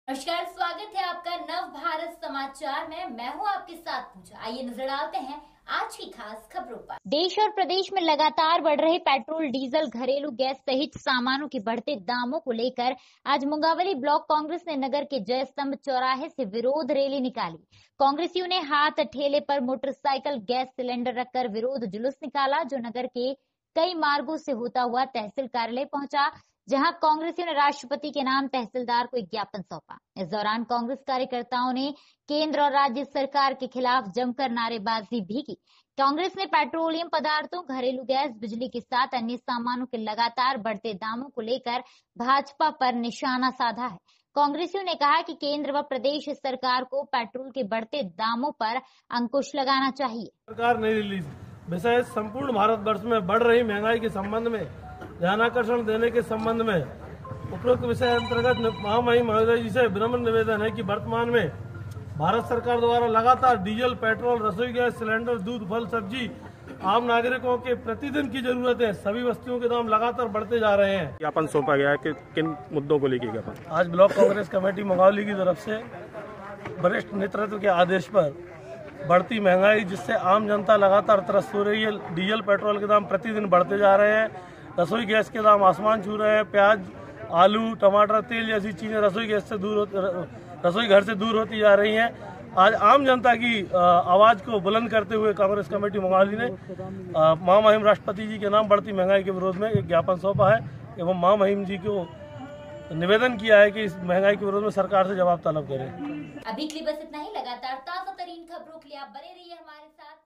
नमस्कार, स्वागत है आपका नव भारत समाचार में। मैं हूं आपके साथ पूजा। आइए नजर डालते हैं आज की खास खबरों पर। देश और प्रदेश में लगातार बढ़ रहे पेट्रोल, डीजल, घरेलू गैस सहित सामानों के बढ़ते दामों को लेकर आज मुंगावली ब्लॉक कांग्रेस ने नगर के जय स्तंभ चौराहे से विरोध रैली निकाली। कांग्रेसियों ने हाथ ठेले पर मोटरसाइकिल गैस सिलेंडर रखकर विरोध जुलूस निकाला, जो नगर के कई मार्गों से होता हुआ तहसील कार्यालय पहुंचा, जहां कांग्रेसियों ने राष्ट्रपति के नाम तहसीलदार को एक ज्ञापन सौंपा। इस दौरान कांग्रेस कार्यकर्ताओं ने केंद्र और राज्य सरकार के खिलाफ जमकर नारेबाजी भी की। कांग्रेस ने पेट्रोलियम पदार्थों, घरेलू गैस, बिजली के साथ अन्य सामानों के लगातार बढ़ते दामों को लेकर भाजपा पर निशाना साधा है। कांग्रेसियों ने कहा कि केंद्र व प्रदेश सरकार को पेट्रोल के बढ़ते दामों पर अंकुश लगाना चाहिए। सरकार नई रिलीज विषय संपूर्ण भारतवर्ष में बढ़ रही महंगाई के संबंध में ध्यानाकर्षण देने के संबंध में उपरोक्त विषय अंतर्गत महामहिम महोदय जी से विनम्र निवेदन है कि वर्तमान में भारत सरकार द्वारा लगातार डीजल, पेट्रोल, रसोई गैस सिलेंडर, दूध, फल, सब्जी आम नागरिकों के प्रतिदिन की जरूरत है, सभी वस्तुओं के दाम लगातार बढ़ते जा रहे हैं। ज्ञापन सौंपा गया है कि किन मुद्दों को लेकर ज्ञापन? आज ब्लॉक कांग्रेस कमेटी मुंगावली की तरफ से वरिष्ठ नेतृत्व के आदेश पर बढ़ती महंगाई, जिससे आम जनता लगातार त्रस्त हो रही है, डीजल, पेट्रोल के दाम प्रतिदिन बढ़ते जा रहे हैं, रसोई गैस के दाम आसमान छू रहे हैं, प्याज, आलू, टमाटर, तेल जैसी चीजें रसोई घर से दूर होती जा रही हैं। आज आम जनता की आवाज को बुलंद करते हुए कांग्रेस कमेटी मुंगावली ने महामहिम राष्ट्रपति जी के नाम बढ़ती महंगाई के विरोध में एक ज्ञापन सौंपा है एवं महामहिम जी को निवेदन किया है कि इस महंगाई के विरोध में सरकार से जवाब तलब करें। अभी के लिए बस इतना ही। लगातार ताजा तरीन खबरों के लिए आप बने रहिए हमारे साथ।